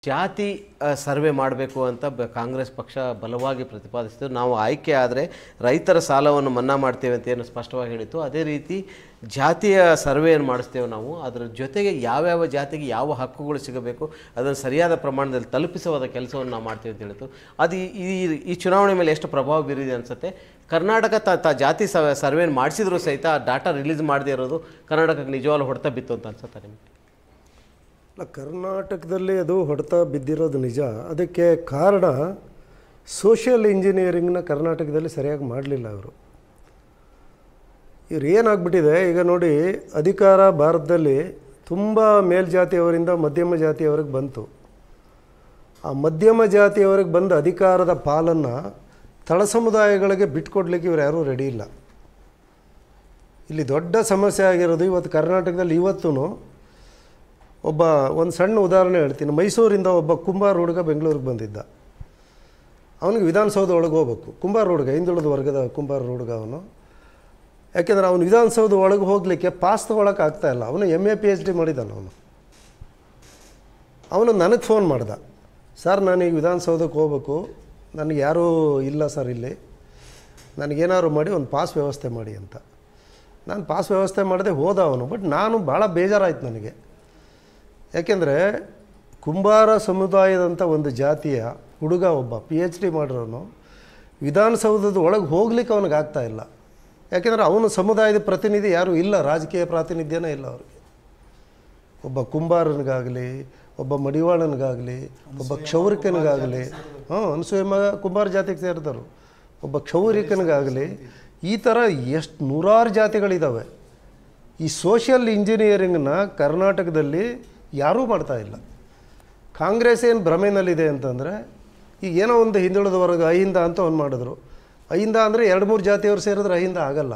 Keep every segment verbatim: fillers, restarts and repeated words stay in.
ಜಾತಿ ಸರ್ವೆ ಮಾಡಬೇಕು ಅಂತ ಬ ಕಾಂಗ್ರೆಸ್ ಪಕ್ಷ ಬಲವಾಗಿ ಪ್ರತಿಪಾದಿಸಿತು. ನಾವು ಆಯ್ಕೆ ಆದರೆ ರೈತರ ಸಾಲವನ್ನು ಮನ್ನಾ ಮಾಡ್ತೇವೆ ಅಂತ ಏನು ಸ್ಪಷ್ಟವಾಗಿ ಹೇಳಿತ್ತು, ಅದೇ ರೀತಿ ಜಾತಿಯ ಸರ್ವೆಯನ್ನು ಮಾಡಿಸ್ತೇವೆ ನಾವು. ಅದರ ಜೊತೆಗೆ ಯಾವ್ಯಾವ ಜಾತಿಗೆ ಯಾವ ಹಕ್ಕುಗಳು ಸಿಗಬೇಕು ಅದನ್ನು ಸರಿಯಾದ ಪ್ರಮಾಣದಲ್ಲಿ ತಲುಪಿಸುವ ಕೆಲಸವನ್ನು ನಾವು ಮಾಡ್ತೀವಿ ಅಂತ ಹೇಳಿತು. ಅದು ಈ ಈ ಚುನಾವಣೆ ಮೇಲೆ ಎಷ್ಟು ಪ್ರಭಾವ ಬೀರಿದೆ ಅನಿಸುತ್ತೆ? ಕರ್ನಾಟಕ ತ ತ ಜಾತಿ ಸರ್ವೆನ ಮಾಡಿಸಿದ್ರು ಸಹಿತ ಆ ಡಾಟಾ ರಿಲೀಸ್ ಮಾಡದೇ ಇರೋದು ಕರ್ನಾಟಕಕ್ಕೆ ನಿಜವಾಗ್ಲೂ ಹೊಡೆತ ಬಿತ್ತು ಅಂತ ಅನ್ಸುತ್ತೆ ನಿಮಗೆ? ಅಲ್ಲ, ಕರ್ನಾಟಕದಲ್ಲಿ ಅದು ಹೊಡೆತ ಬಿದ್ದಿರೋದು ನಿಜ. ಅದಕ್ಕೆ ಕಾರಣ ಸೋಷಿಯಲ್ ಇಂಜಿನಿಯರಿಂಗ್ನ ಕರ್ನಾಟಕದಲ್ಲಿ ಸರಿಯಾಗಿ ಮಾಡಲಿಲ್ಲ ಅವರು. ಇವ್ರು ಏನಾಗ್ಬಿಟ್ಟಿದೆ ಈಗ ನೋಡಿ, ಅಧಿಕಾರ ಭಾರತದಲ್ಲಿ ತುಂಬ ಮೇಲ್ಜಾತಿಯವರಿಂದ ಮಧ್ಯಮ ಜಾತಿಯವರಿಗೆ ಬಂತು. ಆ ಮಧ್ಯಮ ಜಾತಿಯವರಿಗೆ ಬಂದ ಅಧಿಕಾರದ ಪಾಲನ್ನು ತಳ ಸಮುದಾಯಗಳಿಗೆ ಬಿಟ್ಕೊಡ್ಲಿಕ್ಕೆ ಇವ್ರು ಯಾರೂ ರೆಡಿ ಇಲ್ಲ. ಇಲ್ಲಿ ದೊಡ್ಡ ಸಮಸ್ಯೆ ಆಗಿರೋದು ಇವತ್ತು ಕರ್ನಾಟಕದಲ್ಲಿ. ಇವತ್ತೂ ಒಬ್ಬ ಒಂದು ಸಣ್ಣ ಉದಾಹರಣೆ ಹೇಳ್ತೀನಿ. ಮೈಸೂರಿಂದ ಒಬ್ಬ ಕುಂಬಾರ ಹುಡುಗ ಬೆಂಗಳೂರಿಗೆ ಬಂದಿದ್ದ. ಅವನಿಗೆ ವಿಧಾನಸೌಧ ಒಳಗೆ ಹೋಗ್ಬೇಕು. ಕುಂಬಾರ ಹುಡುಗ, ಹಿಂದುಳಿದ ವರ್ಗದ ಕುಂಬಾರ ಹುಡುಗ ಅವನು. ಯಾಕೆಂದರೆ ಅವನು ವಿಧಾನಸೌಧ ಒಳಗೆ ಹೋಗಲಿಕ್ಕೆ ಪಾಸ್ ತೊಗೊಳಕ್ಕೆ ಆಗ್ತಾಯಿಲ್ಲ. ಅವನು M A P H D ಮಾಡಿದ್ದಾನೆ. ಅವನು ಅವನು ನನಗೆ ಫೋನ್ ಮಾಡ್ದ, ಸರ್ ನಾನೀಗ ವಿಧಾನಸೌಧಕ್ಕೆ ಹೋಗ್ಬೇಕು, ನನಗೆ ಯಾರೂ ಇಲ್ಲ ಸರ್ ಇಲ್ಲಿ, ನನಗೇನಾದ್ರು ಮಾಡಿ ಒಂದು ಪಾಸ್ ವ್ಯವಸ್ಥೆ ಮಾಡಿ ಅಂತ. ನಾನು ಪಾಸ್ ವ್ಯವಸ್ಥೆ ಮಾಡಿದೆ, ಹೋದ ಅವನು. ಬಟ್ ನಾನು ಭಾಳ ಬೇಜಾರಾಯ್ತು ನನಗೆ. ಯಾಕೆಂದರೆ ಕುಂಬಾರ ಸಮುದಾಯದಂಥ ಒಂದು ಜಾತಿಯ ಹುಡುಗ ಒಬ್ಬ ಪಿ ಎಚ್ ಡಿ ಮಾಡಿರೋನು ವಿಧಾನಸೌಧದ ಒಳಗೆ ಹೋಗ್ಲಿಕ್ಕೆ ಅವನಿಗೆ ಆಗ್ತಾಯಿಲ್ಲ. ಯಾಕೆಂದರೆ ಅವನು ಸಮುದಾಯದ ಪ್ರತಿನಿಧಿ ಯಾರೂ ಇಲ್ಲ, ರಾಜಕೀಯ ಪ್ರಾತಿನಿಧ್ಯನೇ ಇಲ್ಲ ಅವ್ರಿಗೆ. ಒಬ್ಬ ಕುಂಬಾರನಿಗಾಗಲಿ, ಒಬ್ಬ ಮಡಿವಾಳನಿಗಾಗಲಿ, ಒಬ್ಬ ಕ್ಷೌರಿಕನಿಗಾಗಲಿ, ಹಾಂ ಅನಸೂಯ ಮಗ ಕುಂಬಾರ ಜಾತಿಗೆ ಸೇರಿದರು, ಒಬ್ಬ ಕ್ಷೌರಿಕನಿಗಾಗಲಿ, ಈ ಥರ ಎಷ್ಟು ನೂರಾರು ಜಾತಿಗಳಿದ್ದಾವೆ. ಈ ಸೋಷಿಯಲ್ ಇಂಜಿನಿಯರಿಂಗ್ನ ಕರ್ನಾಟಕದಲ್ಲಿ ಯಾರೂ ಮಾಡ್ತಾಯಿಲ್ಲ. ಕಾಂಗ್ರೆಸ್ ಏನು ಭ್ರಮೆನಲ್ಲಿದೆ ಅಂತಂದರೆ, ಈಗ ಏನೋ ಒಂದು ಹಿಂದುಳಿದ ವರ್ಗ ಅಹಿಂದ ಅಂತ ಒಂದು ಮಾಡಿದ್ರು. ಅಹಿಂದ ಅಂದರೆ ಎರಡು ಮೂರು ಜಾತಿಯವರು ಸೇರಿದ್ರೆ ಅಹಿಂದ ಆಗಲ್ಲ.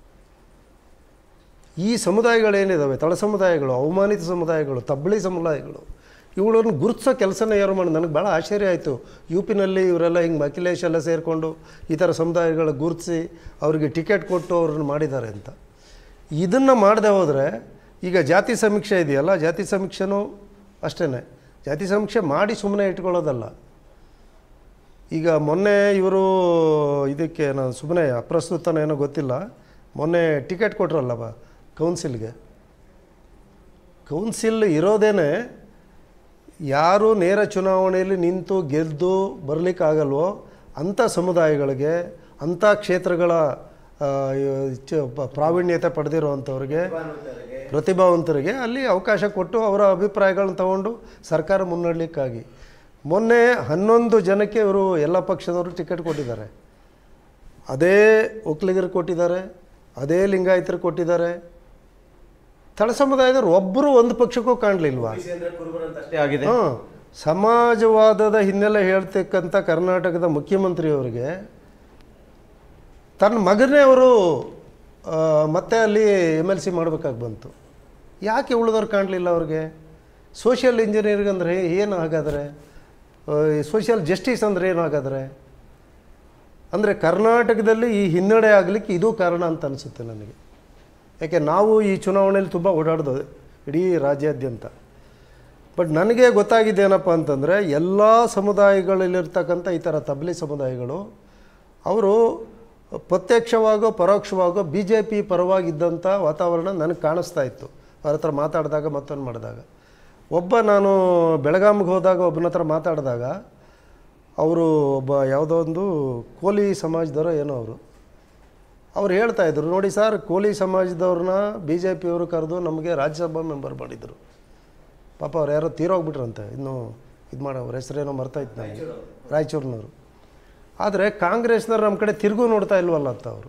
ಈ ಸಮುದಾಯಗಳೇನಿದ್ದಾವೆ, ತಳ ಸಮುದಾಯಗಳು, ಅವಮಾನಿತ ಸಮುದಾಯಗಳು, ತಬ್ಬಳಿ ಸಮುದಾಯಗಳು, ಇವುಗಳನ್ನು ಗುರುತಿಸೋ ಕೆಲಸನ ಯಾರು ಮಾಡಿ. ನನಗೆ ಭಾಳ ಆಶ್ಚರ್ಯ ಆಯಿತು. ಯು ಪಿನಲ್ಲಿ ಇವರೆಲ್ಲ ಹಿಂಗೆ ಅಖಿಲೇಶ್ ಎಲ್ಲ ಸೇರಿಕೊಂಡು ಈ ಥರ ಸಮುದಾಯಗಳ ಗುರುತಿಸಿ ಅವರಿಗೆ ಟಿಕೆಟ್ ಕೊಟ್ಟು ಅವ್ರನ್ನ ಮಾಡಿದ್ದಾರೆ ಅಂತ. ಇದನ್ನು ಮಾಡದೆ ಹೋದರೆ ಈಗ ಜಾತಿ ಸಮೀಕ್ಷೆ ಇದೆಯಲ್ಲ, ಜಾತಿ ಸಮೀಕ್ಷೆನೂ ಅಷ್ಟೇ. ಜಾತಿ ಸಮೀಕ್ಷೆ ಮಾಡಿ ಸುಮ್ಮನೆ ಇಟ್ಕೊಳ್ಳೋದಲ್ಲ. ಈಗ ಮೊನ್ನೆ ಇವರು ಇದಕ್ಕೆ ನಾನು ಸುಮ್ಮನೆ ಅಪ್ರಸ್ತುತನ ಏನೋ ಗೊತ್ತಿಲ್ಲ, ಮೊನ್ನೆ ಟಿಕೆಟ್ ಕೊಟ್ರಲ್ಲ ಬಾ ಕೌನ್ಸಿಲ್ಗೆ. ಕೌನ್ಸಿಲ್ ಇರೋದೇ ಯಾರು ನೇರ ಚುನಾವಣೆಯಲ್ಲಿ ನಿಂತು ಗೆದ್ದು ಬರಲಿಕ್ಕಾಗಲ್ವೋ ಅಂಥ ಸಮುದಾಯಗಳಿಗೆ, ಅಂಥ ಕ್ಷೇತ್ರಗಳ ಪ್ರಾವೀಣ್ಯತೆ ಪಡೆದಿರುವಂಥವ್ರಿಗೆ, ಪ್ರತಿಭಾವಂತರಿಗೆ ಅಲ್ಲಿ ಅವಕಾಶ ಕೊಟ್ಟು ಅವರ ಅಭಿಪ್ರಾಯಗಳನ್ನ ತಗೊಂಡು ಸರ್ಕಾರ ಮುನ್ನಡೆಯಲಿಕ್ಕಾಗಿ ಮೊನ್ನೆ ಹನ್ನೊಂದು ಜನಕ್ಕೆ ಇವರು ಎಲ್ಲ ಪಕ್ಷದವರು ಟಿಕೆಟ್ ಕೊಟ್ಟಿದ್ದಾರೆ. ಅದೇ ಒಕ್ಕಲಿಗರು ಕೊಟ್ಟಿದ್ದಾರೆ, ಅದೇ ಲಿಂಗಾಯತರು ಕೊಟ್ಟಿದ್ದಾರೆ. ತಳ ಸಮುದಾಯದವರು ಒಬ್ಬರು ಒಂದು ಪಕ್ಷಕ್ಕೂ ಕಾಣಲಿಲ್ವಾ? ಹಾಂ, ಸಮಾಜವಾದದ ಹಿನ್ನೆಲೆ ಹೇಳ್ತಕ್ಕಂಥ ಕರ್ನಾಟಕದ ಮುಖ್ಯಮಂತ್ರಿಯವರಿಗೆ ತನ್ನ ಮಗನೇ ಅವರು ಮತ್ತೆ ಅಲ್ಲಿ ಎಮ್ ಎಲ್ ಸಿ ಮಾಡಬೇಕಾಗಿ ಬಂತು. ಯಾಕೆ ಉಳಿದವ್ರು ಕಾಣಲಿಲ್ಲ ಅವ್ರಿಗೆ? ಸೋಷಿಯಲ್ ಇಂಜಿನಿಯರಿಂಗ್ ಅಂದರೆ ಏನು ಹಾಗಾದರೆ? ಸೋಷಿಯಲ್ ಜಸ್ಟಿಸ್ ಅಂದರೆ ಏನು ಹಾಗಾದರೆ? ಅಂದರೆ ಕರ್ನಾಟಕದಲ್ಲಿ ಈ ಹಿನ್ನಡೆ ಆಗಲಿಕ್ಕೆ ಇದು ಕಾರಣ ಅಂತ ಅನಿಸುತ್ತೆ ನನಗೆ. ಯಾಕೆ ನಾವು ಈ ಚುನಾವಣೆಯಲ್ಲಿ ತುಂಬ ಓಡಾಡ್ದು ಇಡೀ ರಾಜ್ಯಾದ್ಯಂತ. ಬಟ್ ನನಗೆ ಗೊತ್ತಾಗಿದ್ದೇನಪ್ಪ ಅಂತಂದರೆ, ಎಲ್ಲ ಸಮುದಾಯಗಳಲ್ಲಿರ್ತಕ್ಕಂಥ ಈ ಥರ ತಬ್ಲಿ ಸಮುದಾಯಗಳು ಅವರು ಪ್ರತ್ಯಕ್ಷವಾಗೋ ಪರೋಕ್ಷವಾಗೋ ಬಿ ಜೆ ಪಿ ಪರವಾಗಿದ್ದಂಥ ವಾತಾವರಣ ನನಗೆ ಕಾಣಿಸ್ತಾ ಇತ್ತು ಅವ್ರ ಹತ್ರ ಮಾತಾಡಿದಾಗ, ಮತ್ತೊಂದು ಮಾಡಿದಾಗ. ಒಬ್ಬ ನಾನು ಬೆಳಗಾಮಿಗೆ ಹೋದಾಗ ಒಬ್ಬನ ಹತ್ರ ಮಾತಾಡಿದಾಗ ಅವರು ಒಬ್ಬ ಯಾವುದೋ ಒಂದು ಕೋಲಿ ಸಮಾಜದವರು ಏನೋ ಅವರು ಅವ್ರು ಹೇಳ್ತಾಯಿದ್ರು, ನೋಡಿ ಸರ್, ಕೋಲಿ ಸಮಾಜದವ್ರನ್ನ ಬಿ ಜೆ ಪಿಯವರು ಕರೆದು ನಮಗೆ ರಾಜ್ಯಸಭಾ ಮೆಂಬರ್ ಮಾಡಿದರು. ಪಾಪ ಅವ್ರು ಯಾರೋ ತೀರೋಗ್ಬಿಟ್ರಂತೆ, ಇನ್ನೂ ಇದು ಮಾಡೋ ಅವ್ರ ಹೆಸರೇನೋ ಮರ್ತಾಯಿತ್ತು ನನಗೆ, ರಾಯಚೂರಿನವರು. ಆದರೆ ಕಾಂಗ್ರೆಸ್ನವ್ರು ನಮ್ಮ ಕಡೆ ತಿರುಗು ನೋಡ್ತಾ ಇಲ್ವಲ್ಲ ಅಂತ ಅವರು.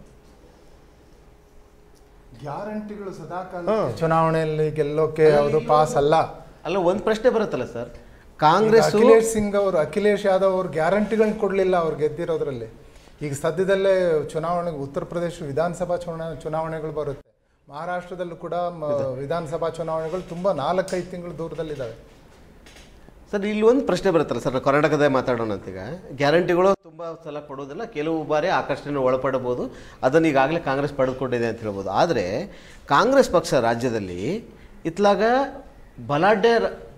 ಗ್ಯಾರಂಟಿಗಳು ಸದಾಕಾಲ ಚುನಾವಣೆಯಲ್ಲಿ ಗೆಲ್ಲೋಕೆ ಯಾವುದು ಪಾಸ್ ಅಲ್ಲ. ಅಲ್ಲ, ಒಂದು ಪ್ರಶ್ನೆ ಬರುತ್ತಲ್ಲ ಸರ್, ಕಾಂಗ್ರೆಸ್ ಅಖಿಲೇಶ್ ಸಿಂಗ್ ಅವರು, ಅಖಿಲೇಶ್ ಯಾದವ್ ಅವರು ಗ್ಯಾರಂಟಿಗಳನ್ನ ಕೊಡಲಿಲ್ಲ ಅವ್ರು ಗೆದ್ದಿರೋದ್ರಲ್ಲಿ. ಈಗ ಸದ್ಯದಲ್ಲೇ ಚುನಾವಣೆಗೆ ಉತ್ತರ ಪ್ರದೇಶ ವಿಧಾನಸಭಾ ಚುನಾ ಚುನಾವಣೆಗಳು ಬರುತ್ತೆ. ಮಹಾರಾಷ್ಟ್ರದಲ್ಲೂ ಕೂಡ ವಿಧಾನಸಭಾ ಚುನಾವಣೆಗಳು ತುಂಬ ನಾಲ್ಕೈದು ತಿಂಗಳು ದೂರದಲ್ಲಿದ್ದಾವೆ. ಸರ್, ಇಲ್ಲಿ ಒಂದು ಪ್ರಶ್ನೆ ಬರುತ್ತಲ್ಲ ಸರ್, ಕರ್ನಾಟಕದ ಮಾತಾಡೋಣ ಅಂತೀಗ. ಗ್ಯಾರಂಟಿಗಳು ತುಂಬ ಸಲ ಕೊಡೋದಿಲ್ಲ, ಕೆಲವು ಬಾರಿ ಆಕರ್ಷಣೆ ಒಳಪಡಬಹುದು, ಅದನ್ನು ಈಗಾಗಲೇ ಕಾಂಗ್ರೆಸ್ ಪಡೆದುಕೊಂಡಿದೆ ಅಂತ ಹೇಳ್ಬೋದು. ಆದರೆ ಕಾಂಗ್ರೆಸ್ ಪಕ್ಷ ರಾಜ್ಯದಲ್ಲಿ ಇತ್ಲಾಗ ಬಲಾಢ್ಯ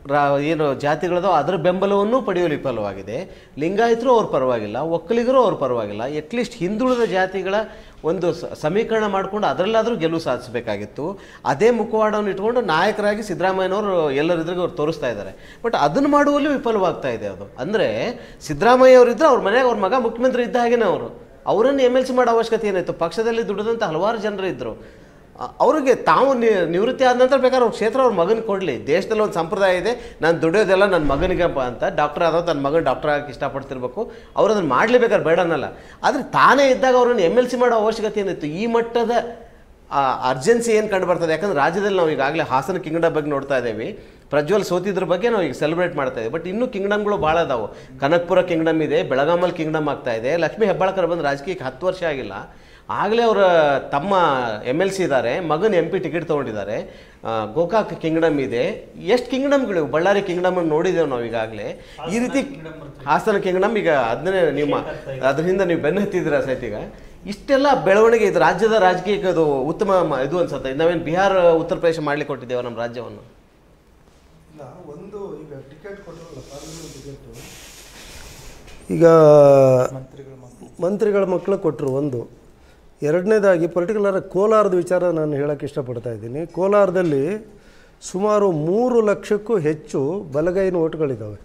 ರಾ ಏನು ಜಾತಿಗಳದೋ ಅದರ ಬೆಂಬಲವನ್ನು ಪಡೆಯಲು ವಿಫಲವಾಗಿದೆ. ಲಿಂಗಾಯತರು ಅವ್ರ ಪರವಾಗಿಲ್ಲ, ಒಕ್ಕಲಿಗರು ಅವ್ರ ಪರವಾಗಿಲ್ಲ. ಅಟ್ಲೀಸ್ಟ್ ಹಿಂದುಳಿದ ಜಾತಿಗಳ ಒಂದು ಸಮೀಕರಣ ಮಾಡಿಕೊಂಡು ಅದರಲ್ಲಾದರೂ ಗೆಲುವು ಸಾಧಿಸಬೇಕಾಗಿತ್ತು. ಅದೇ ಮುಖವಾಡವನ್ನು ಇಟ್ಕೊಂಡು ನಾಯಕರಾಗಿ ಸಿದ್ದರಾಮಯ್ಯನವರು ಎಲ್ಲರಿದ್ರಿಗೆ ಅವ್ರು ತೋರಿಸ್ತಾ ಇದ್ದಾರೆ. ಬಟ್ ಅದನ್ನು ಮಾಡುವಲ್ಲಿ ವಿಫಲವಾಗ್ತಾ ಇದೆ ಅದು. ಅಂದರೆ ಸಿದ್ದರಾಮಯ್ಯ ಅವರಿದ್ದರೆ ಅವ್ರ ಮನೆಯಾಗ ಅವ್ರ ಮಗ ಮುಖ್ಯಮಂತ್ರಿ ಇದ್ದ ಹಾಗೇನೆ ಅವರು ಅವರನ್ನು ಎಮ್ ಎಲ್ ಸಿ ಮಾಡೋ ಅವಶ್ಯಕತೆ ಏನಾಯಿತು? ಪಕ್ಷದಲ್ಲಿ ದುಡಿದಂಥ ಹಲವಾರು ಜನರು ಇದ್ದರು. ಅವ್ರಿಗೆ ತಾವು ನಿವೃತ್ತಿ ಆದ ನಂತರ ಬೇಕಾದ್ರೆ ಅವ್ರ ಕ್ಷೇತ್ರ ಅವ್ರ ಮಗನಿಗೆ ಕೊಡಲಿ. ದೇಶದಲ್ಲಿ ಒಂದು ಸಂಪ್ರದಾಯ ಇದೆ, ನಾನು ದುಡಿಯೋದೆಲ್ಲ ನನ್ನ ಮಗನಿಗೆ ಅಂತ. ಡಾಕ್ಟರ್ ಆದವ ತನ್ನ ಮಗನ ಡಾಕ್ಟರ್ ಆಗಕ್ಕೆ ಇಷ್ಟಪಡ್ತಿರ್ಬೇಕು, ಅವ್ರು ಅದನ್ನು ಮಾಡಲೇಬೇಕಾದ್ರೆ ಬೇಡ ಅನ್ನಲ್ಲ. ಆದರೆ ತಾನೇ ಇದ್ದಾಗ ಅವ್ರನ್ನ ಎಮ್ ಎಲ್ ಸಿ ಮಾಡೋ ಅವಶ್ಯಕತೆ ಏನಿತ್ತು? ಈ ಮಟ್ಟದ ಅರ್ಜೆನ್ಸಿ ಏನು ಕಂಡು ಬರ್ತದೆ? ಯಾಕಂದರೆ ರಾಜ್ಯದಲ್ಲಿ ನಾವು ಈಗಾಗಲೇ ಹಾಸನ ಕಿಂಗ್ಡಮ್ ಬಗ್ಗೆ ನೋಡ್ತಾ ಇದ್ದೇವೆ. ಪ್ರಜ್ವಲ್ ಸೋತಿದ್ರ ಬಗ್ಗೆ ನಾವು ಈಗ ಸೆಲೆಬ್ರೇಟ್ ಮಾಡ್ತಾ ಇದ್ದೀವಿ. ಬಟ್ ಇನ್ನೂ ಕಿಂಗ್ಡಮ್ಗಳು ಭಾಳ ಅದಾವೆ. ಕನಕಪುರ ಕಿಂಗ್ಡಮ್ ಇದೆ, ಬೆಳಗಾಮಲ್ಲಿ ಕಿಂಗ್ಡಮ್ ಆಗ್ತಾ ಇದೆ. ಲಕ್ಷ್ಮೀ ಹೆಬ್ಬಾಳ್ಕರ್ ಬಂದು ರಾಜಕೀಯಕ್ಕೆ ಹತ್ತು ವರ್ಷ ಆಗಿಲ್ಲ, ಆಗಲೇ ಅವರ ತಮ್ಮ ಎಮ್ ಎಲ್ ಸಿ ಇದ್ದಾರೆ, ಮಗನ ಎಂ ಪಿ ಟಿಕೆಟ್ ತೊಗೊಂಡಿದ್ದಾರೆ. ಗೋಕಾಕ್ ಕಿಂಗ್ಡಮ್ ಇದೆ. ಎಷ್ಟು ಕಿಂಗ್ಡಮ್ಗಳು? ಬಳ್ಳಾರಿ ಕಿಂಗ್ಡಮನ್ನು ನೋಡಿದ್ದೇವೆ ನಾವು ಈಗಾಗಲೇ. ಈ ರೀತಿ ಹಾಸನ ಕಿಂಗ್ಡಮ್ ಈಗ ಅದನ್ನೇ ನಿಮ್ಮ ಅದರಿಂದ ನೀವು ಬೆನ್ನು ಹತ್ತಿದ್ದೀರಾ ಸಹಿತ. ಈಗ ಇಷ್ಟೆಲ್ಲ ಬೆಳವಣಿಗೆ ಇದು ರಾಜ್ಯದ ರಾಜಕೀಯಕ್ಕೆ ಅದು ಉತ್ತಮ ಇದು ಅನ್ಸುತ್ತೆ. ನಾವೇನು ಬಿಹಾರ ಉತ್ತರ ಪ್ರದೇಶ ಮಾಡ್ಲಿಕ್ಕೆ ಕೊಟ್ಟಿದ್ದೇವೆ ನಮ್ಮ ರಾಜ್ಯವನ್ನು? ಇಲ್ಲ, ಒಂದು ಈಗ ಟಿಕೆಟ್ ಕೊಟ್ಟರಲ್ಲ ಪಾರ್ಲಿಮೆಂಟ್ ಟಿಕೆಟು, ಈಗ ಮಂತ್ರಿಗಳ ಮಕ್ಕಳು ಕೊಟ್ಟರು ಒಂದು. ಎರಡನೇದಾಗಿ ಪರ್ಟಿಕ್ಯುಲರ್ ಕೋಲಾರದ ವಿಚಾರ ನಾನು ಹೇಳೋಕ್ಕೆ ಇಷ್ಟಪಡ್ತಾ ಇದ್ದೀನಿ. ಕೋಲಾರದಲ್ಲಿ ಸುಮಾರು ಮೂರು ಲಕ್ಷಕ್ಕೂ ಹೆಚ್ಚು ಬಲಗೈ ನೋಟುಗಳಿದ್ದಾವೆ.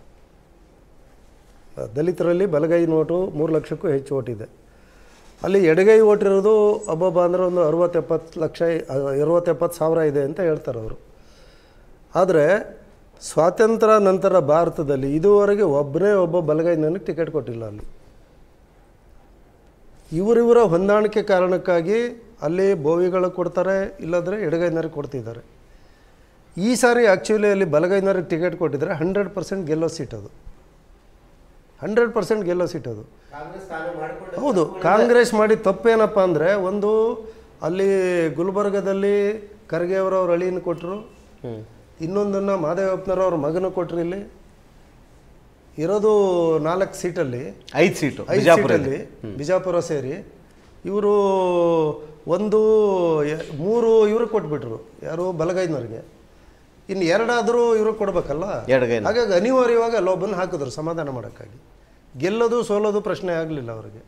ದಲಿತರಲ್ಲಿ ಬಲಗೈ ನೋಟು ಮೂರು ಲಕ್ಷಕ್ಕೂ ಹೆಚ್ಚು ಓಟಿದೆ. ಅಲ್ಲಿ ಎಡಗೈ ಓಟಿರೋದು ಅಬ್ಬಬ್ಬ ಅಂದರೆ ಒಂದು ಅರವತ್ತೆಪ್ಪತ್ತು ಲಕ್ಷ ಅರವತ್ತೆಪ್ಪತ್ತು ಸಾವಿರ ಇದೆ ಅಂತ ಹೇಳ್ತಾರೆ ಅವರು. ಆದರೆ ಸ್ವಾತಂತ್ರ್ಯ ನಂತರ ಭಾರತದಲ್ಲಿ ಇದುವರೆಗೆ ಒಬ್ಬನೇ ಒಬ್ಬ ಬಲಗೈ ನನಗೆ ಟಿಕೆಟ್ ಕೊಟ್ಟಿಲ್ಲ ಅಲ್ಲಿ. ಇವರಿವರ ಹೊಂದಾಣಿಕೆ ಕಾರಣಕ್ಕಾಗಿ ಅಲ್ಲಿ ಬೋವಿಗಳು ಕೊಡ್ತಾರೆ, ಇಲ್ಲಾಂದರೆ ಎಡಗೈನರಿಗೆ ಕೊಡ್ತಿದ್ದಾರೆ. ಈ ಸಾರಿ ಆ್ಯಕ್ಚುಲಿ ಅಲ್ಲಿ ಬಲಗೈನರಿಗೆ ಟಿಕೆಟ್ ಕೊಟ್ಟಿದ್ದಾರೆ. ಹಂಡ್ರೆಡ್ ಪರ್ಸೆಂಟ್ ಗೆಲ್ಲೋ ಸೀಟ್ ಅದು, ಹಂಡ್ರೆಡ್ ಪರ್ಸೆಂಟ್ ಗೆಲ್ಲೋ ಸೀಟ್ ಅದು. ಹೌದು, ಕಾಂಗ್ರೆಸ್ ಮಾಡಿದ ತಪ್ಪೇನಪ್ಪ ಅಂದರೆ, ಒಂದು ಅಲ್ಲಿ ಗುಲ್ಬರ್ಗದಲ್ಲಿ ಖರ್ಗೆ ಅವರವ್ರ ಅಳಿಯನ್ನು ಕೊಟ್ಟರು, ಇನ್ನೊಂದನ್ನು ಮಾದೇವಪ್ಪನವ್ರ ಮಗನ ಕೊಟ್ಟರು. ಇಲ್ಲಿ ಇರೋದು ನಾಲ್ಕು ಸೀಟಲ್ಲಿ ಐದು ಸೀಟು ಐದು ಸೀಟಲ್ಲಿ ಬಿಜಾಪುರ ಸೇರಿ ಇವರು ಒಂದು ಮೂರು ಇವ್ರಿಗೆ ಕೊಟ್ಬಿಟ್ರು, ಯಾರು ಬಲಗೈನವ್ರಿಗೆ. ಇನ್ನು ಎರಡಾದರೂ ಇವ್ರಿಗೆ ಕೊಡ್ಬೇಕಲ್ಲ, ಹಾಗಾಗಿ ಅನಿವಾರ್ಯವಾಗಿ ಅಲ್ಲೊಬ್ಬನ್ನು ಹಾಕಿದ್ರು ಸಮಾಧಾನ ಮಾಡೋಕ್ಕಾಗಿ. ಗೆಲ್ಲೋದು ಸೋಲೋದು ಪ್ರಶ್ನೆ ಆಗಲಿಲ್ಲ ಅವರಿಗೆ.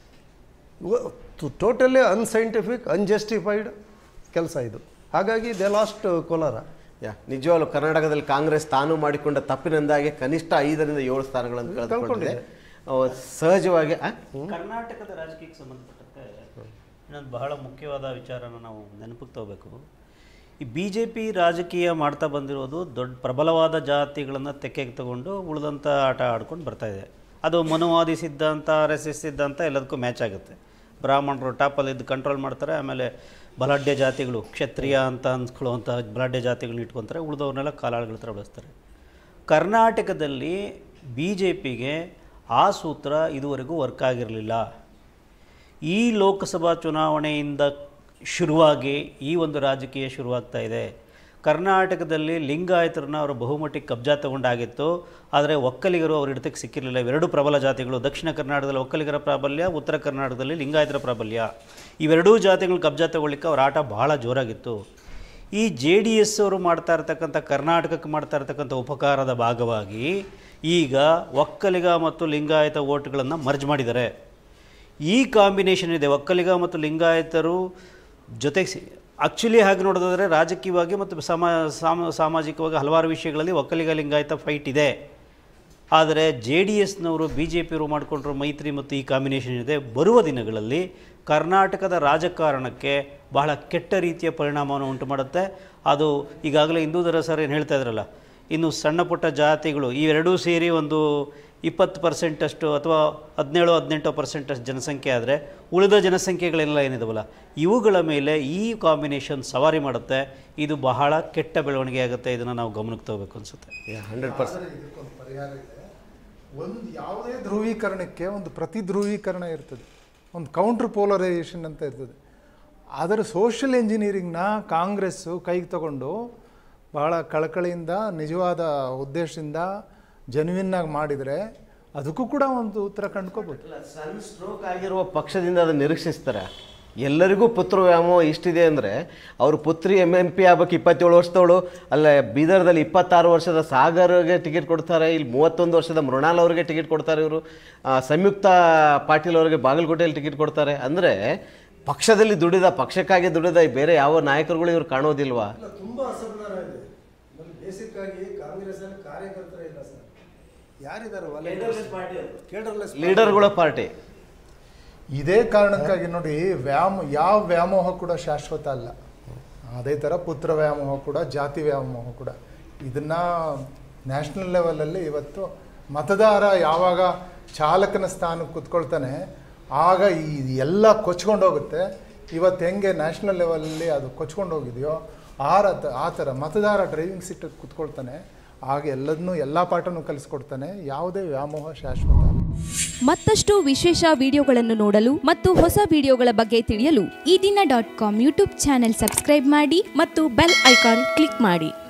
ಟೋಟಲಿ ಅನ್ಸೈಂಟಿಫಿಕ್, ಅನ್ಜಸ್ಟಿಫೈಡ್ ಕೆಲಸ ಇದು. ಹಾಗಾಗಿ ದೇ ಲಾಸ್ಟ್ ಕೋಲಾರ. ಯಾ ನಿಜವಾಗ್ಲೂ ಕರ್ನಾಟಕದಲ್ಲಿ ಕಾಂಗ್ರೆಸ್ ತಾನು ಮಾಡಿಕೊಂಡ ತಪ್ಪಿನಿಂದಾಗಿ ಕನಿಷ್ಠ ಐದರಿಂದ ಏಳು ಸ್ಥಾನಗಳನ್ನು ಕಳೆದುಕೊಂಡಿದೆ. ಸಹಜವಾಗಿ ಕರ್ನಾಟಕದ ರಾಜಕೀಯಕ್ಕೆ ಸಂಬಂಧಪಟ್ಟಂತೆ ಇನ್ನೊಂದು ಬಹಳ ಮುಖ್ಯವಾದ ವಿಚಾರನ ನಾವು ನೆನಪಿಗೆ ತಗೋಬೇಕು. ಈ ಬಿ ಜೆ ಪಿ ರಾಜಕೀಯ ಮಾಡ್ತಾ ಬಂದಿರೋದು ದೊಡ್ಡ ಪ್ರಬಲವಾದ ಜಾತಿಗಳನ್ನು ತೆಕ್ಕೆಗೆ ತಗೊಂಡು ಉಳಿದಂಥ ಆಟ ಆಡ್ಕೊಂಡು ಬರ್ತಾಯಿದೆ. ಅದು ಮನುವಾದಿ ಸಿದ್ಧಾಂತ, ಆರ್ ಎಸ್ ಎಸ್ ಸಿದ್ಧಾಂತ ಎಲ್ಲದಕ್ಕೂ ಮ್ಯಾಚ್ ಆಗುತ್ತೆ. ಬ್ರಾಹ್ಮಣರು ಟಾಪಲ್ಲಿ ಇದ್ದು ಕಂಟ್ರೋಲ್ ಮಾಡ್ತಾರೆ, ಆಮೇಲೆ ಬಲಾಢ್ಯ ಜಾತಿಗಳು ಕ್ಷತ್ರಿಯ ಅಂತ ಅನ್ಸ್ಕೊಳ್ಳುವಂಥ ಬಲಾಢ್ಯ ಜಾತಿಗಳನ್ನ ಇಟ್ಕೊತಾರೆ, ಉಳಿದವ್ರನ್ನೆಲ್ಲ ಕಾಲಾಳುಗಳ ಹತ್ರ ಬಳಸ್ತಾರೆ. ಕರ್ನಾಟಕದಲ್ಲಿ ಬಿ ಜೆ ಪಿಗೆ ಆ ಸೂತ್ರ ಇದುವರೆಗೂ ವರ್ಕ್ ಆಗಿರಲಿಲ್ಲ. ಈ ಲೋಕಸಭಾ ಚುನಾವಣೆಯಿಂದ ಶುರುವಾಗಿ ಈ ಒಂದು ರಾಜಕೀಯ ಶುರುವಾಗ್ತಾ ಇದೆ. ಕರ್ನಾಟಕದಲ್ಲಿ ಲಿಂಗಾಯತರನ್ನ ಅವರು ಬಹುಮಟ್ಟಿಗೆ ಕಬ್ಜಾ ತಗೊಂಡಾಗಿತ್ತು, ಆದರೆ ಒಕ್ಕಲಿಗರು ಅವ್ರ ಹಿಡಿತಕ್ಕೆ ಸಿಕ್ಕಿರಲಿಲ್ಲ. ಇವೆರಡು ಪ್ರಬಲ ಜಾತಿಗಳು, ದಕ್ಷಿಣ ಕರ್ನಾಟಕದಲ್ಲಿ ಒಕ್ಕಲಿಗರ ಪ್ರಾಬಲ್ಯ, ಉತ್ತರ ಕರ್ನಾಟಕದಲ್ಲಿ ಲಿಂಗಾಯತರ ಪ್ರಾಬಲ್ಯ. ಇವೆರಡೂ ಜಾತಿಗಳು ಕಬ್ಜಾ ತಗೊಳ್ಳಿಕ್ಕೆ ಅವ್ರ ಆಟ ಭಾಳ ಜೋರಾಗಿತ್ತು. ಈ ಜೆ ಡಿ ಎಸ್ ಅವರು ಮಾಡ್ತಾ ಇರ್ತಕ್ಕಂಥ ಕರ್ನಾಟಕಕ್ಕೆ ಮಾಡ್ತಾ ಇರ್ತಕ್ಕಂಥ ಉಪಕಾರದ ಭಾಗವಾಗಿ ಈಗ ಒಕ್ಕಲಿಗ ಮತ್ತು ಲಿಂಗಾಯತ ಓಟ್ಗಳನ್ನು ಮರ್ಜ್ ಮಾಡಿದ್ದಾರೆ. ಈ ಕಾಂಬಿನೇಷನ್ ಇದೆ, ಒಕ್ಕಲಿಗ ಮತ್ತು ಲಿಂಗಾಯತರು ಜೊತೆಗೆ. ಆ್ಯಕ್ಚುಲಿ ಹಾಗೆ ನೋಡೋದಾದರೆ ರಾಜಕೀಯವಾಗಿ ಮತ್ತು ಸಮಾ ಸಾಮಾಜಿಕವಾಗಿ ಹಲವಾರು ವಿಷಯಗಳಲ್ಲಿ ಒಕ್ಕಲಿಗ ಲಿಂಗಾಯತ ಫೈಟ್ ಇದೆ. ಆದರೆ ಜೆ ಡಿ ಎಸ್ನವರು ಬಿ ಜೆ ಪಿಯವರು ಮಾಡಿಕೊಂಡ್ರು ಮೈತ್ರಿ ಮತ್ತು ಈ ಕಾಂಬಿನೇಷನ್ ಇದೆ. ಬರುವ ದಿನಗಳಲ್ಲಿ ಕರ್ನಾಟಕದ ರಾಜಕಾರಣಕ್ಕೆ ಬಹಳ ಕೆಟ್ಟ ರೀತಿಯ ಪರಿಣಾಮವನ್ನು ಉಂಟು ಮಾಡುತ್ತೆ. ಅದು ಈಗಾಗಲೇ ಹಿಂದೂಧರ ಸರ್ ಏನು ಹೇಳ್ತಾ ಇದ್ರಲ್ಲ, ಇನ್ನು ಸಣ್ಣ ಪುಟ್ಟ ಜಾತಿಗಳು ಇವೆರಡೂ ಸೇರಿ ಒಂದು ಇಪ್ಪತ್ತು ಪರ್ಸೆಂಟಷ್ಟು ಅಥವಾ ಹದಿನೇಳು ಹದಿನೆಂಟು ಪರ್ಸೆಂಟಷ್ಟು ಜನಸಂಖ್ಯೆ ಆದರೆ ಉಳಿದ ಜನಸಂಖ್ಯೆಗಳೆಲ್ಲ ಏನಿದಾವಲ್ಲ ಇವುಗಳ ಮೇಲೆ ಈ ಕಾಂಬಿನೇಷನ್ ಸವಾರಿ ಮಾಡುತ್ತೆ. ಇದು ಬಹಳ ಕೆಟ್ಟ ಬೆಳವಣಿಗೆ ಆಗುತ್ತೆ. ಇದನ್ನು ನಾವು ಗಮನಕ್ಕೆ ತಗೋಬೇಕು ಅನಿಸುತ್ತೆ. ಹಂಡ್ರೆಡ್ ಪರ್ಸೆಂಟ್ ಇದಕ್ಕೊಂದು ಪರಿಹಾರ ಇದೆ. ಒಂದು ಯಾವುದೇ ಧ್ರುವೀಕರಣಕ್ಕೆ ಒಂದು ಪ್ರತಿ ಧ್ರುವೀಕರಣ ಇರ್ತದೆ, ಒಂದು ಕೌಂಟ್ರ್ ಪೋಲರೈಸೇಷನ್ ಅಂತ ಇರ್ತದೆ. ಅದರ ಸೋಷಿಯಲ್ ಇಂಜಿನಿಯರಿಂಗ್ನ ಕಾಂಗ್ರೆಸ್ಸು ಕೈಗೆ ತಗೊಂಡು ಬಹಳ ಕಳಕಳಿಯಿಂದ ನಿಜವಾದ ಉದ್ದೇಶದಿಂದ ಜೆನ್ಯೂನ್ನಾಗಿ ಮಾಡಿದರೆ ಅದಕ್ಕೂ ಕೂಡ ಒಂದು ಉತ್ತರ ಕಂಡ್ಕೋಬೋದು. ಸಣ್ಣ ಸ್ಟ್ರೋಕ್ ಆಗಿರುವ ಪಕ್ಷದಿಂದ ಅದನ್ನು ನಿರೀಕ್ಷಿಸ್ತಾರೆ. ಎಲ್ಲರಿಗೂ ಪುತ್ರ ವ್ಯಾಮೋಹ ಇಷ್ಟಿದೆ ಅಂದರೆ ಅವ್ರ ಪುತ್ರಿ ಎಮ್ ಎಂ ಪಿ ಆಗ್ಬೇಕು ಇಪ್ಪತ್ತೇಳು ವರ್ಷದವಳು, ಅಲ್ಲ ಬೀದರ್ದಲ್ಲಿ ಇಪ್ಪತ್ತಾರು ವರ್ಷದ ಸಾಗರ್ಗೆ ಟಿಕೆಟ್ ಕೊಡ್ತಾರೆ, ಇಲ್ಲಿ ಮೂವತ್ತೊಂದು ವರ್ಷದ ಮೃಣಾಲ್ ಅವರಿಗೆ ಟಿಕೆಟ್ ಕೊಡ್ತಾರೆ, ಇವರು ಸಂಯುಕ್ತ ಪಾಟೀಲ್ ಅವರಿಗೆ ಬಾಗಲಕೋಟೆಯಲ್ಲಿ ಟಿಕೆಟ್ ಕೊಡ್ತಾರೆ. ಅಂದರೆ ಪಕ್ಷದಲ್ಲಿ ದುಡಿದ, ಪಕ್ಷಕ್ಕಾಗಿ ದುಡಿದ ಬೇರೆ ಯಾವ ನಾಯಕರುಗಳು ಇವ್ರು ಕಾಣೋದಿಲ್ವಾ? ತುಂಬ ಅಸಮಾಧಾನ ಇದೆ. ಬೇಸಿಕ್ ಆಗಿ ಕಾಂಗ್ರೆಸ್ಸಲ್ಲಿ ಕಾರ್ಯಕರ್ತರೇ ಇಲ್ಲ ಸರ್. ಯಾರಿದ್ದಾರೆ ಲೀಡರ್ಗಳ ಪಾರ್ಟಿ. ಇದೇ ಕಾರಣಕ್ಕಾಗಿ ನೋಡಿ, ವ್ಯಾಮ ಯಾವ ವ್ಯಾಮೋಹ ಕೂಡ ಶಾಶ್ವತ ಅಲ್ಲ. ಅದೇ ಥರ ಪುತ್ರ ವ್ಯಾಮೋಹ ಕೂಡ, ಜಾತಿ ವ್ಯಾಮೋಹ ಕೂಡ. ಇದನ್ನು ನ್ಯಾಷನಲ್ ಲೆವೆಲಲ್ಲಿ ಇವತ್ತು ಮತದಾರ ಯಾವಾಗ ಚಾಲಕನ ಸ್ಥಾನಕ್ಕೆ ಕೂತ್ಕೊಳ್ತಾನೆ ಆಗ ಈ ಎಲ್ಲ ಕೊಚ್ಕೊಂಡು ಹೋಗುತ್ತೆ. ಇವತ್ತು ಹೆಂಗೆ ನ್ಯಾಷನಲ್ ಲೆವೆಲಲ್ಲಿ ಅದು ಕೊಚ್ಕೊಂಡು ಹೋಗಿದೆಯೋ ಆ ಆ ಥರ ಮತದಾರ ಡ್ರೈವಿಂಗ್ ಸೀಟಿಗೆ ಕೂತ್ಕೊಳ್ತಾನೆ, ಆಗ ಎಲ್ಲದನ್ನೂ ಎಲ್ಲ ಪಾಠನೂ ಕಲಿಸ್ಕೊಡ್ತಾನೆ. ಯಾವುದೇ ವ್ಯಾಮೋಹ ಶಾಶ್ವತ. ಮತ್ತಷ್ಟು ವಿಶೇಷ ವಿಡಿಯೋಗಳನ್ನು ನೋಡಲು ಮತ್ತು ಹೊಸ ವಿಡಿಯೋಗಳ ಬಗ್ಗೆ ತಿಳಿಯಲು Eedina dot com YouTube channel subscribe ಮಾಡಿ ಮತ್ತು ಬೆಲ್ ಐಕಾನ್ ಕ್ಲಿಕ್ ಮಾಡಿ.